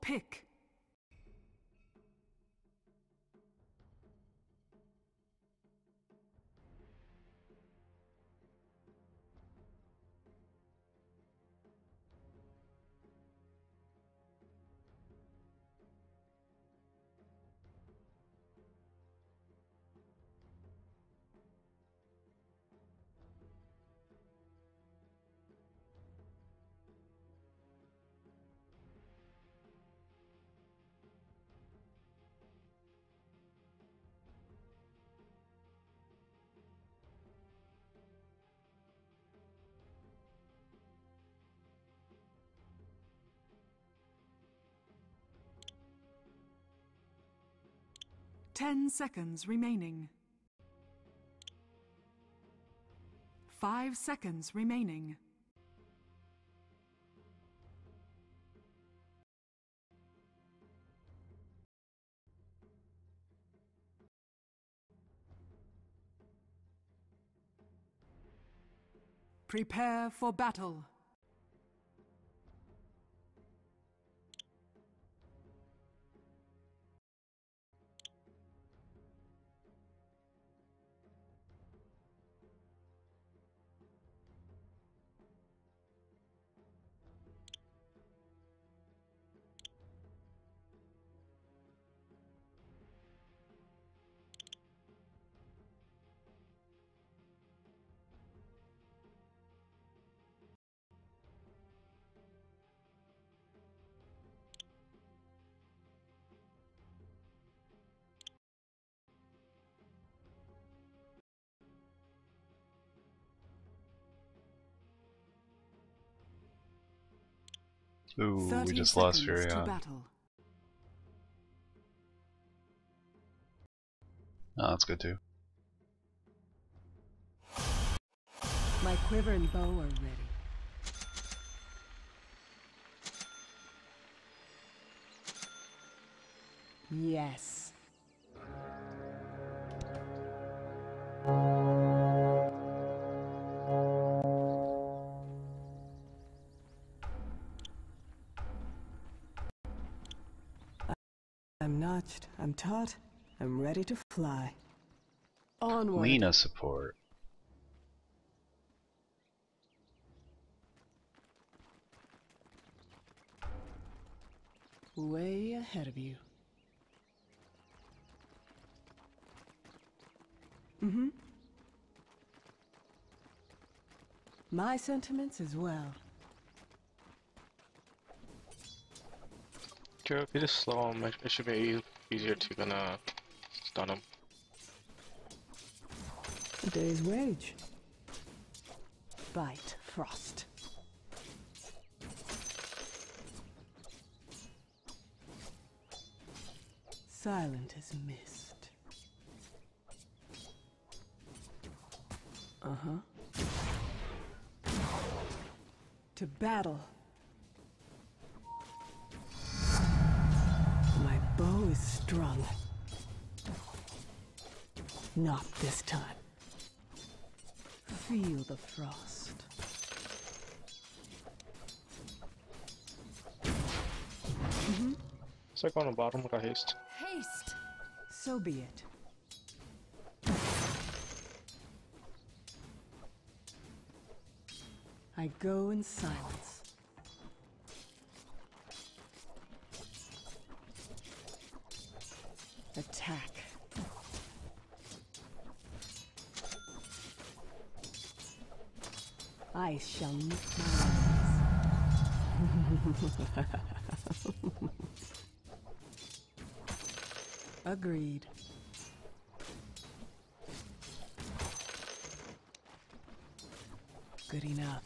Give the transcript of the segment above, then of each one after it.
pick. Ten seconds remaining. 5 seconds remaining. Prepare for battle. Ooh, we just lost Furion. Oh, that's good too. My quiver and bow are ready. Yes. I'm notched, I'm taut, I'm ready to fly. Onward. Lina support. Way ahead of you. Mm-hmm. My sentiments as well. Kira, if you just slow him, it should be easier to gonna stun him. A day's wage. Bite, frost. Silent as mist. Uh-huh. To battle. My bow is strung. Not this time. Feel the frost. Mm-hmm. It's like on the bottom with a haste. Haste! So be it. I go in silence. Attack. I shall meet my enemies. Agreed. Good enough.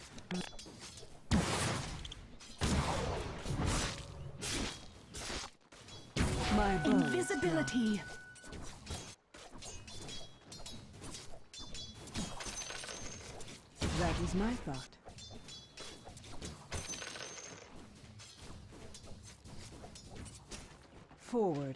My bow. Invisibility. That was my thought. Forward.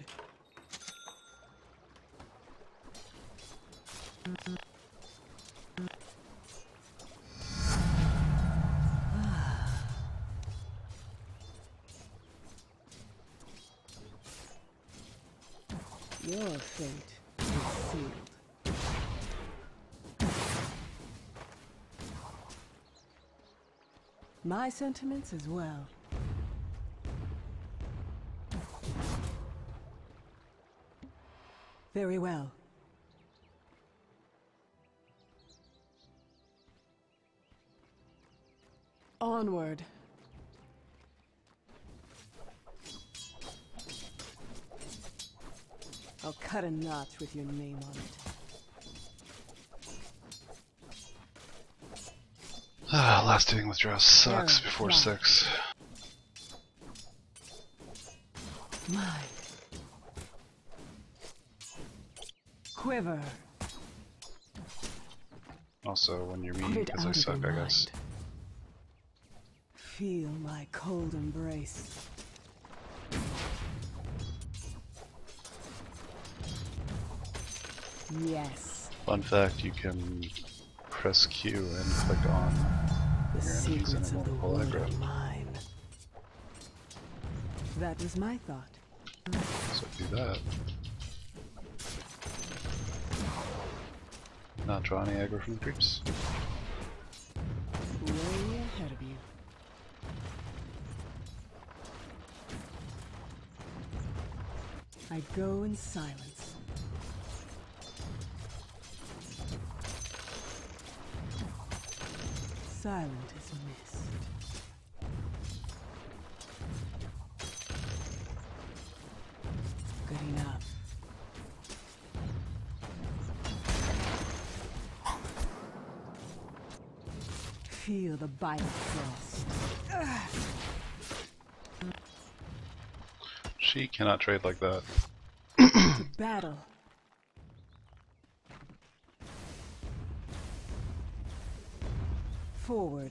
Your fate is sealed. My sentiments as well. Very well. Onward. I'll cut a notch with your name on it. Last hitting withdrawal sucks Arrow, before fly. 6. Mine. Quiver. Also, when you're mean, Put it because I out of suck, your I guess. mind. Feel my cold embrace. Yes. Fun fact, you can press Q and click on The your enemies in secrets a of the multiple wood aggro. are mine. That was my thought. So do that. Not draw any aggro from the creeps. Way ahead of you. I go in silence. Silent as mist. Good enough. Feel the bite of frost. She cannot trade like that. To battle. Forward.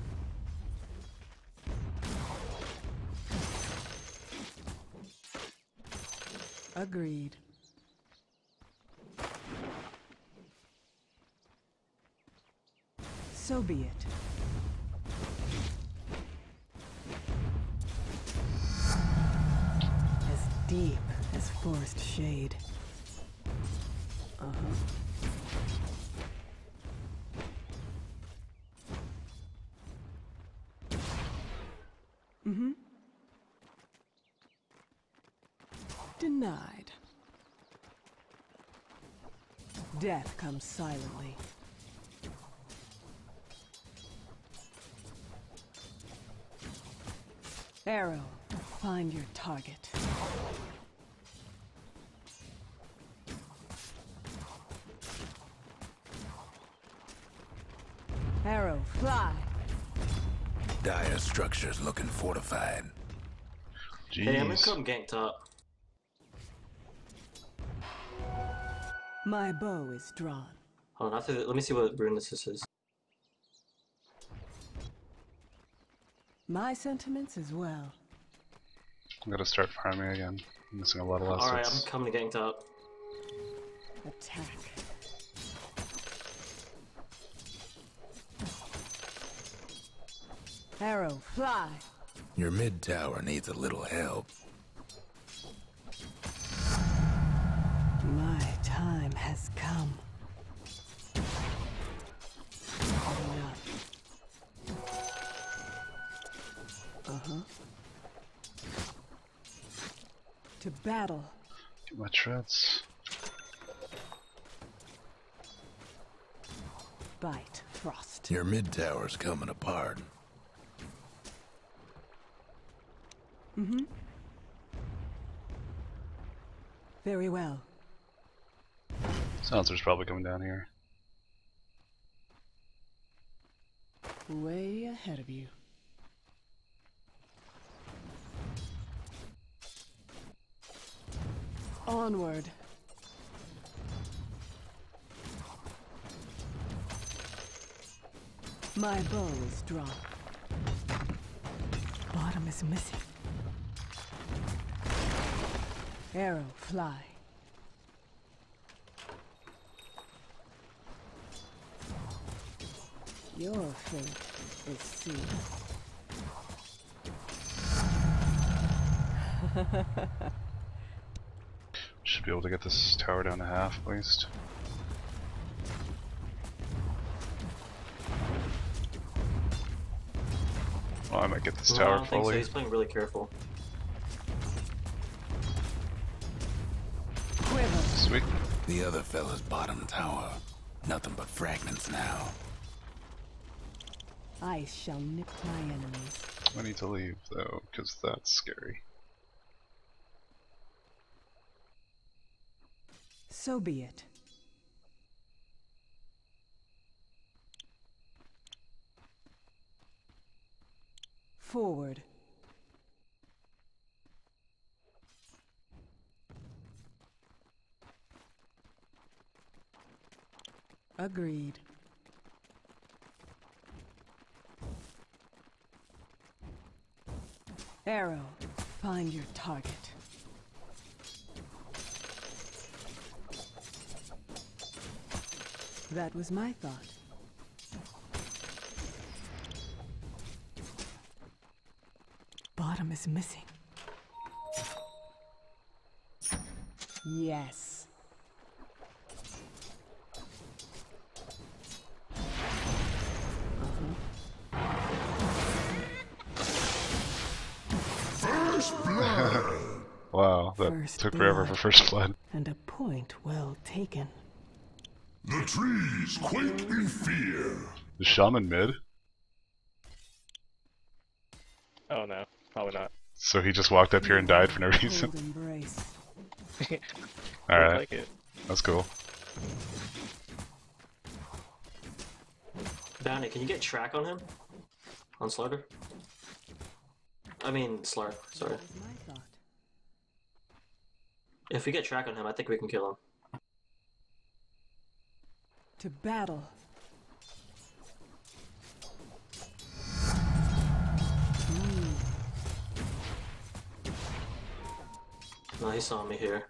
Agreed. So be it. As deep as forest shade. Uh-huh. Mm-hmm. Denied. Death comes silently. Arrow, find your target. Arrow, fly. Dire structures looking fortified. Jeez. Hey, I'm gonna come gank top. My bow is drawn. Hold on, after let me see what rune this is. My sentiments as well. I'm gonna start farming again. I'm missing a lot of last Alright, I'm hits. coming to gank top. Attack. Arrow, fly. Your mid tower needs a little help. My time has come. Enough. Uh-huh. To battle. Get my treads. Bite, frost. Your mid tower's coming apart. Mm-hmm. Very well. Silencer's probably coming down here. Way ahead of you. Onward. My bow is drawn. Bottom is missing. Arrow, fly. Your fate is sealed. Should be able to get this tower down to half at least. Oh, I might get this No, I tower don't think so. fully. He's playing really careful. Sweet. The other fella's bottom tower. Nothing but fragments now. I shall nip my enemies. I need to leave though, because that's scary. So be it. Forward. Agreed. Arrow, find your target. That was my thought. Bottom is missing. Yes. Wow, that First took forever blood. for first blood. And a point well taken. The trees quake in fear. The shaman mid? Oh no, probably not. So he just walked up here and died for no Cold reason. embrace. I Alright, like it. that's cool. Bounty, can you get track on him? On Slarder? I mean, Slark, sorry. That was my thought. If we get track on him, I think we can kill him. To battle. No, he saw me here.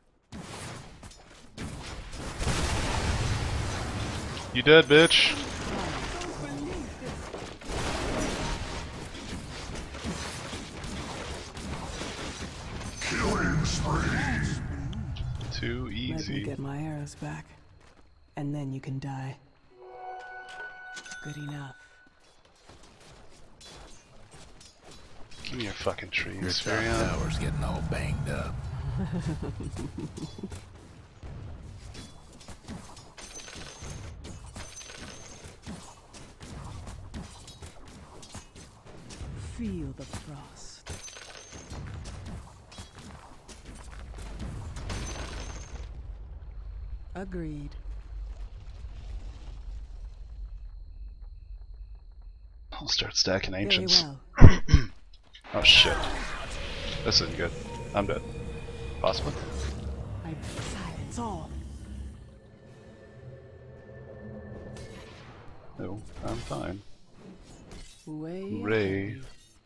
You dead, bitch! Killing spree. Too Let me easy. get my arrows back. And then you can die. Good enough. Give me your fucking Your trees, top Furion. tower's getting all banged up. Feel the frost. Agreed. I'll start stacking Very ancients. well. Oh shit. This isn't good. I'm dead. Possibly. I silence all. No, I'm fine. Way Hooray. ahead.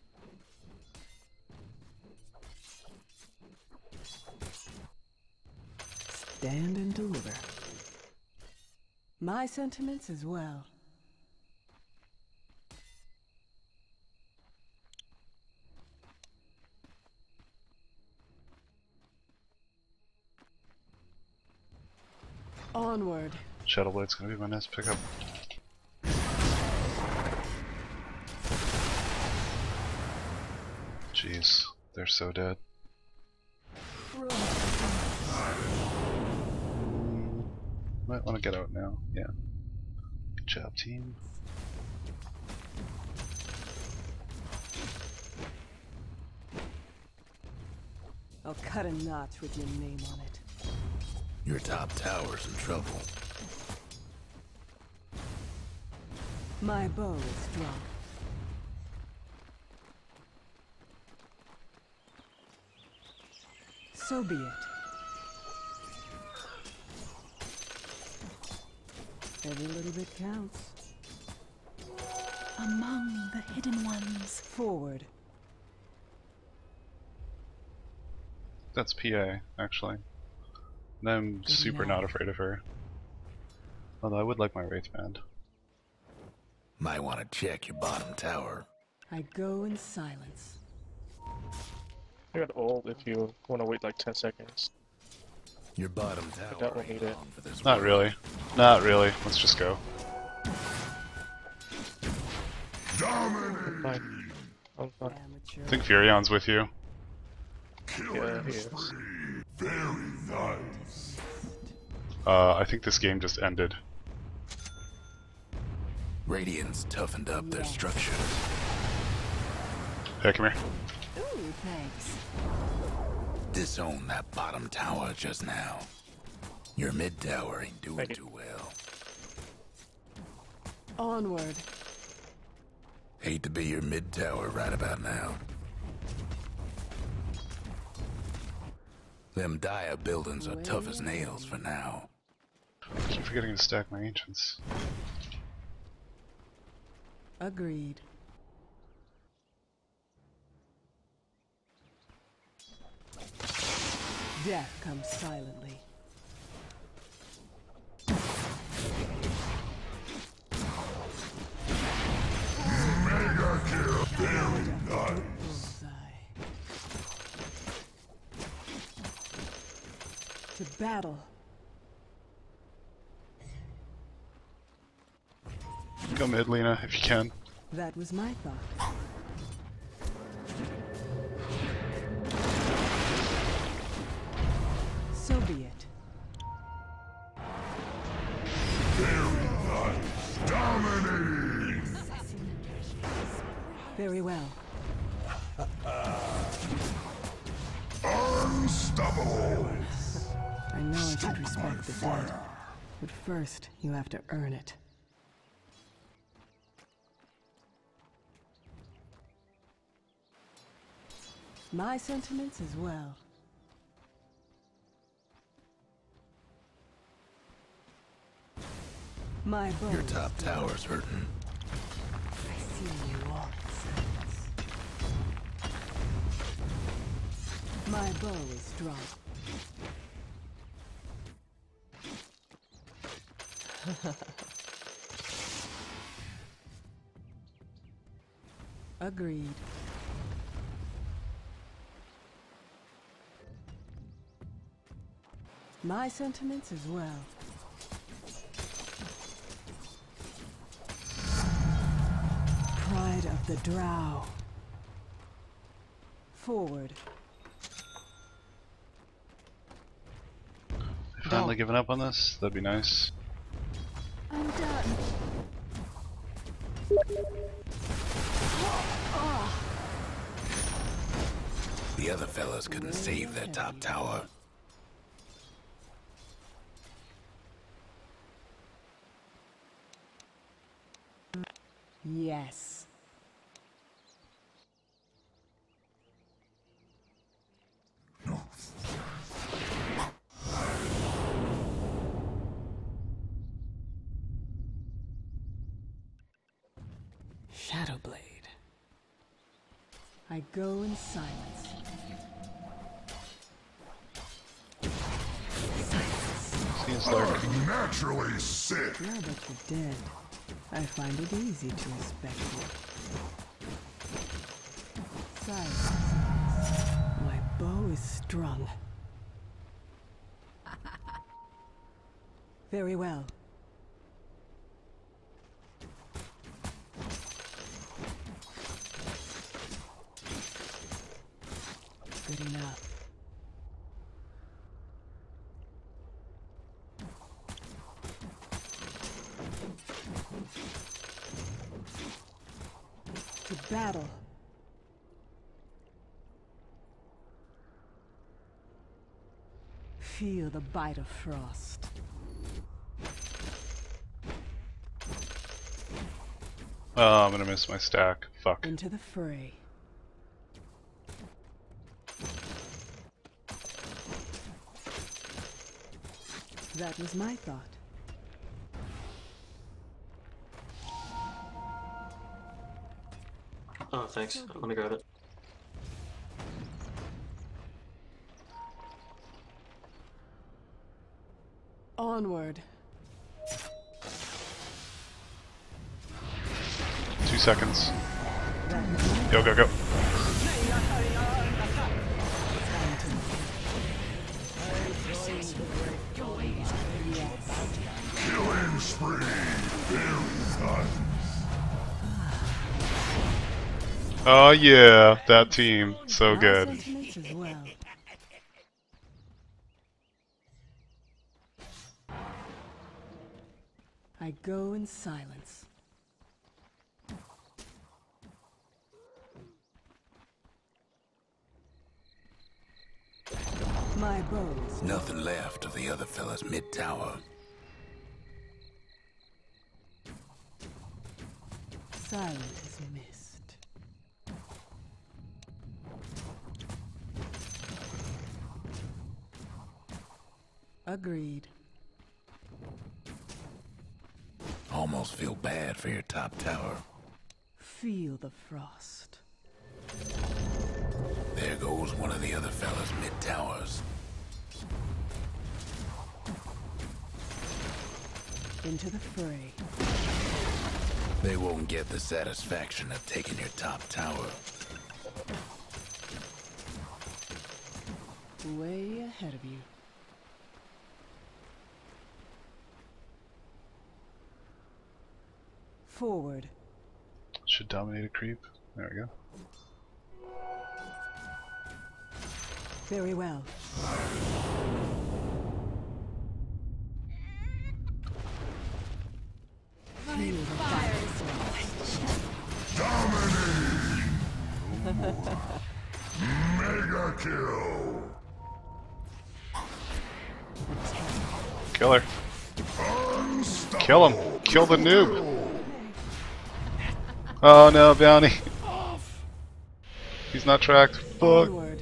Stand and deliver. My sentiments as well. Onward. Shadowblade's gonna be my next pickup. Jeez, they're so dead. Might want to get out now. Yeah. Good job, team. I'll cut a notch with your name on it. Your top tower's in trouble. My bow is strong. So be it. Every little bit counts. Among the hidden ones. Forward. That's PA, actually. And I'm Good super enough. not afraid of her. Although I would like my Wraith Band. Might want to check your bottom tower. I go in silence. I got ult if you want to wait like 10 seconds. Your bottom tower that won't ain't need it. long for this Not world. really. Not really. Let's just go. Dominating. Fine. I'm fine. Amateur. I think Furion's with you. Yeah, he is. Very nice. I think this game just ended. Radiant's toughened up their structures. Hey, come here. Ooh, thanks. Disown that bottom tower just now. Your mid tower ain't doing Thank you. too well. Onward. Hate to be your mid tower right about now. Them Dire buildings are tough as nails for now. I keep forgetting to stack my ancients. Agreed. Death comes silently. Mega kill. Very nice. Bullseye. To battle. Go mid, Lena, if you can. That was my thought. So be it. Very nice. Dominating. Very well. Unstoppable. I know I should respect the dead, but first you have to earn it. My sentiments as well. My bow. Your top tower's hurting. I see you all in silence. My bow is strong. Agreed. My sentiments as well. Pride of the Drow. Forward. Finally giving up on this? That'd be nice. I'm done. The other fellas couldn't save their top tower. Yes. Shadowblade. I go in silence. Seems dark. Naturally sick. Now that you're dead, I find it easy to respect you. Silence. My bow is strung. Very well. Good enough. To battle. Feel the bite of frost. Oh, I'm gonna miss my stack. Fuck. Into the fray. That was my thought. Oh, thanks. Let me grab it. Onward. 2 seconds. That was my Go, go, go. time to spree. Very nice. Oh yeah, that team. So My good. sentiments as well. I go in silence. My bow is Nothing left of the other fella's mid-tower. silent as mist. Agreed. Almost feel bad for your top tower. Feel the frost. There goes one of the other fella's mid-towers. Into the fray. They won't get the satisfaction of taking your top tower. Way ahead of you. Forward. Should dominate a creep. There we go. Very well. Feel the Dominating! Mega kill! Kill her. Kill him. Kill the noob. Oh no, bounty. He's not tracked. Fuck. Onward.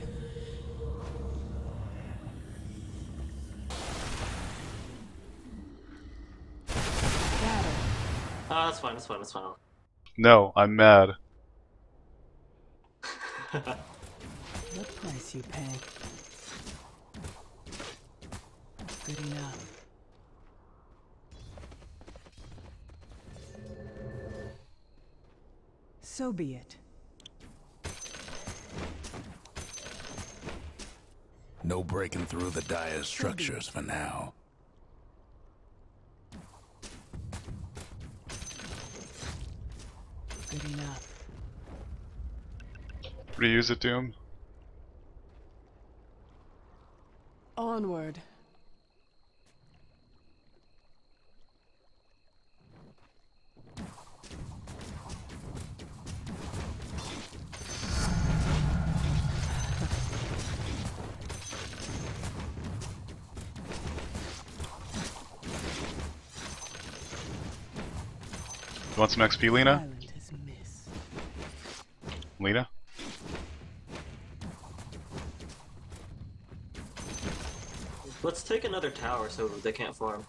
Battle. Ah, that's fine, that's fine, that's fine. No, I'm mad. What price you pay? Good enough. So be it. No breaking through the dire structures for now. Good enough. Reuse it, Doom. Onward. You want some XP, Lena? Silent as mist. Lena? Let's take another tower so they can't farm.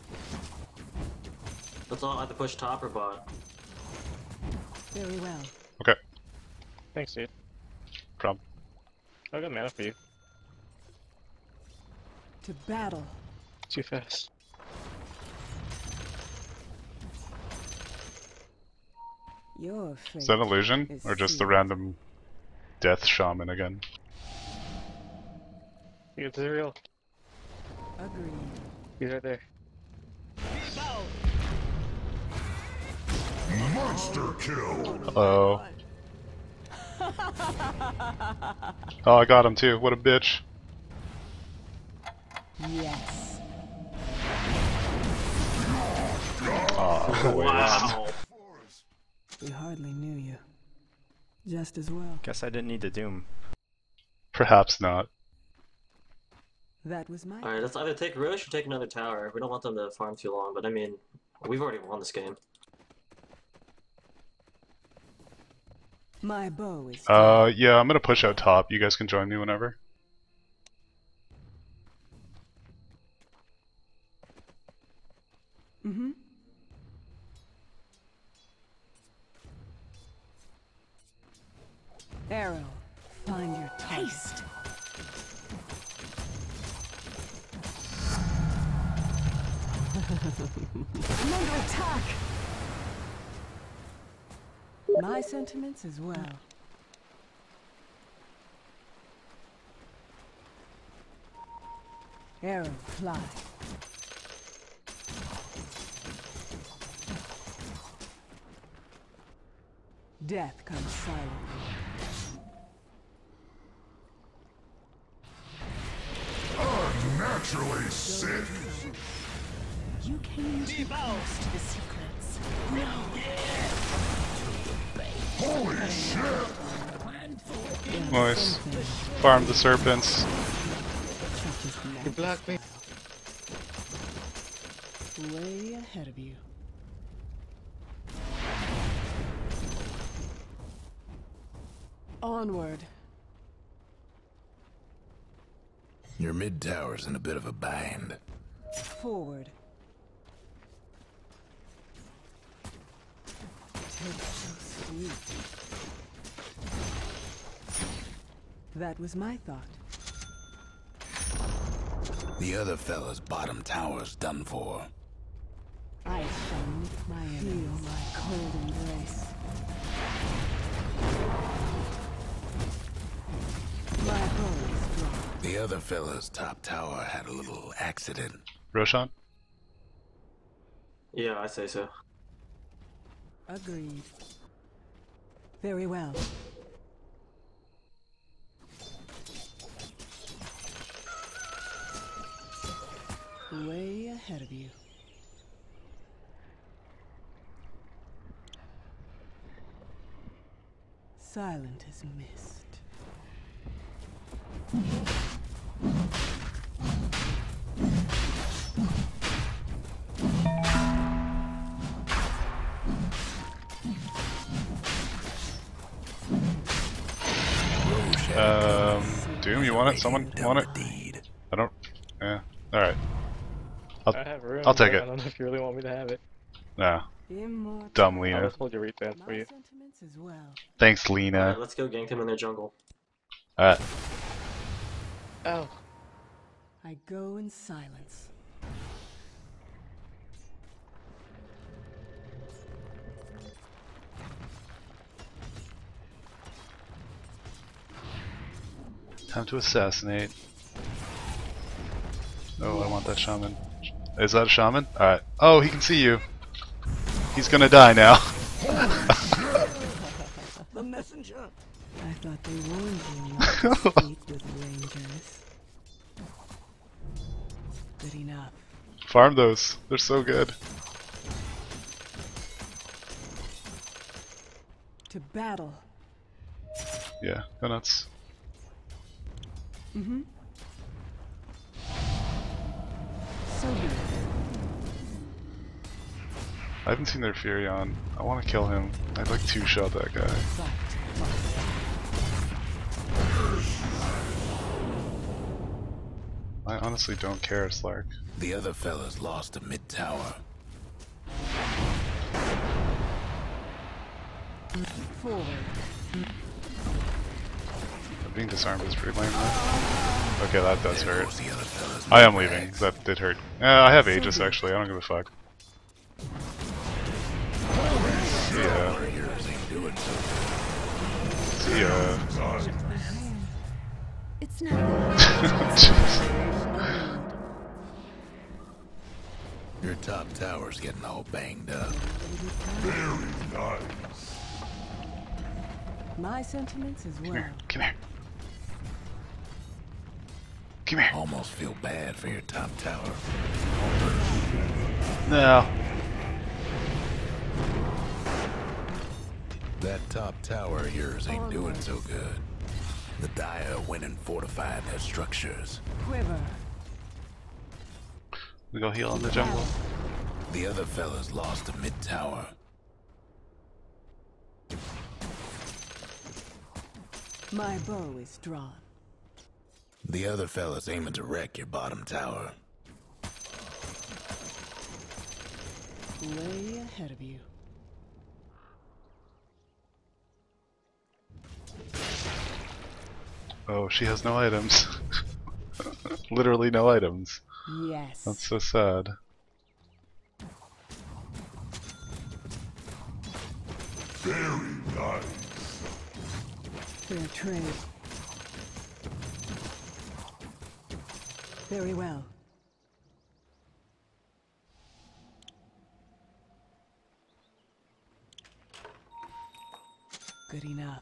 Let's all either push top or bot. Very well. Okay. Thanks, dude. Problem. I got mana for you. To battle. Too fast. Your fate. Is that an illusion? is Or just the sealed. random death shaman again? You get real. Agreed. He's right there. Monster kill! Hello. Oh, I got him too. What a bitch. Yes. Aw, Wow. We hardly knew you. Just as well. Guess I didn't need to Doom. perhaps not. That was my. Alright, let's either take Rosh or take another tower. We don't want them to farm too long, but I mean, we've already won this game. My bow is. Yeah, I'm gonna push out top. You guys can join me whenever. Mm-hmm. Arrow, find your taste. I'm under attack. My sentiments as well. Arrow, fly. Death comes silently. Unnaturally sick. You came too close to the secrets. No. Holy shit! Nice. Farm the serpents. You blocked me. Way ahead of you. Onward. Your mid tower's in a bit of a bind. Forward. Tastes so sweet. That was my thought. The other fella's bottom tower's done for. I shall meet my enemy. Feel my cold embrace. My bow is drawn. The other fella's top tower had a little accident. Roshan? Yeah, I say so. Agreed. Very well. Way ahead of you. Silent as mist. Doom, you want it? Someone want it? I don't. Yeah. Alright. I have room. I'll take but it. I don't know if you really want me to have it. Nah. Immortal. Dumb I'll Lena. just hold your return for My you. sentiments as well. Thanks, Alright, Lena. let's go gank them in their jungle. Alright. Oh. I go in silence. Time to assassinate. Oh, I want that shaman. Is that a shaman? Alright. Oh, he can see you. He's gonna die now. The messenger. I thought they warned you not to speak with rangers. Good enough. Farm those. They're so good. To battle. Yeah, go nuts. Mm-hmm. So be it. I haven't seen their Furion. I want to kill him. I'd like two-shot that guy. Fight. I honestly don't care, Slark. The other fella's lost a mid tower. Forward. Being disarmed is pretty lame, though. Okay, that does There hurt. goes the other fella's I am mid leaving. rags. That did hurt. I have Aegis, actually. I don't give a fuck. See ya. Warriors ain't doing so See ya. It's not. Jeez. good. Your top tower's getting all banged up. Very nice. My sentiments as Come well. here. Come here. Come here. Almost feel bad for your top tower. No. That top tower of yours ain't doing so good. The Dire went and fortified their structures. Quiver. We go heal in the jungle. The other fella's lost a mid tower. My bow is drawn. The other fella's aiming to wreck your bottom tower. Way ahead of you. Oh, she has no items. Literally no items. Yes. That's so sad. Very nice. Fair trade. Very well. Good enough.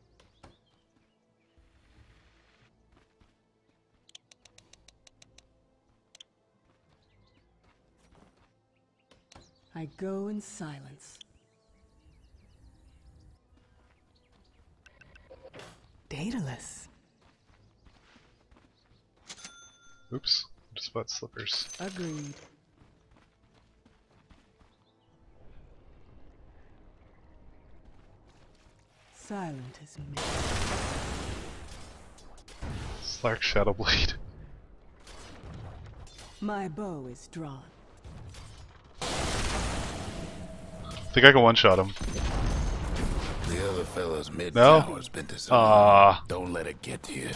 I go in silence. Daedalus. Oops, just bought slippers. Agreed. Silent as me. Slark Shadowblade. My bow is drawn. Think I can one-shot him. The other fella's mid No? tower's been disarmed. Ah. Don't let it get to you.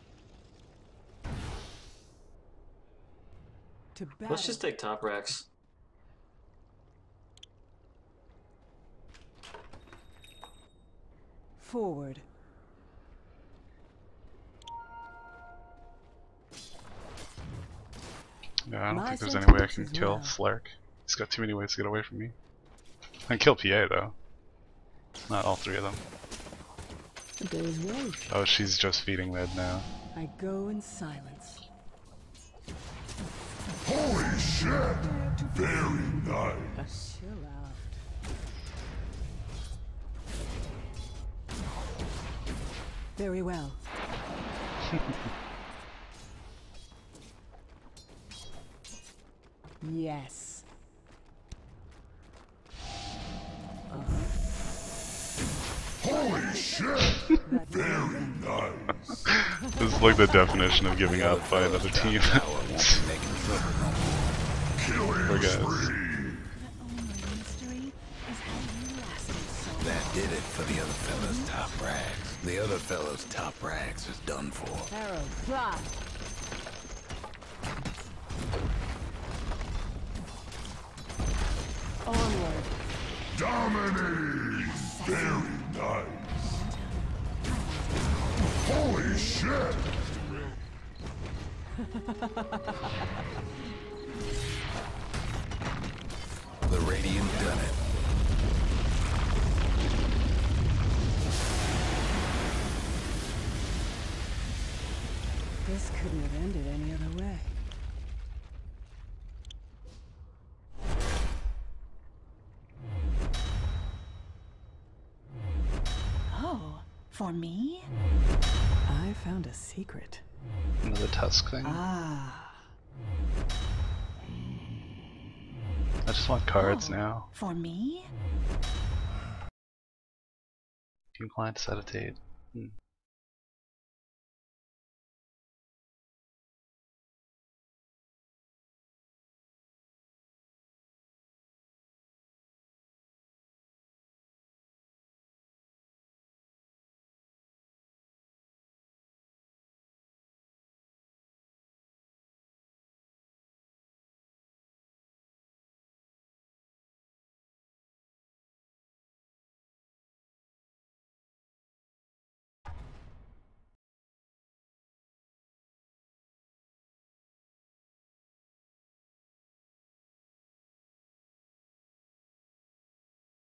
To battle. Let's just take top racks. Forward. Yeah, I don't My think there's any way I sentence can is kill now. Slark. He's got too many ways to get away from me. I can kill PA though. Not all three of them. There's Roche. Oh, she's just feeding mid now. I go in silence. Holy shit! Very nice. Chill out. Very well. Yes. Holy shit! Very nice. This is like the definition of giving up by another team. Killing Poor guys. spree. The only mystery is how you lasted so long. That did it for the other fella's top rags. The other fella's top rags is done for. Arrow, fly. Onward. Dominate! Very nice. Holy shit! The Radiant done it. This couldn't have ended any other way. Oh, for me? I found a secret. Another tusk thing. Ah. I just want cards Oh, now. For me? Team client acetate.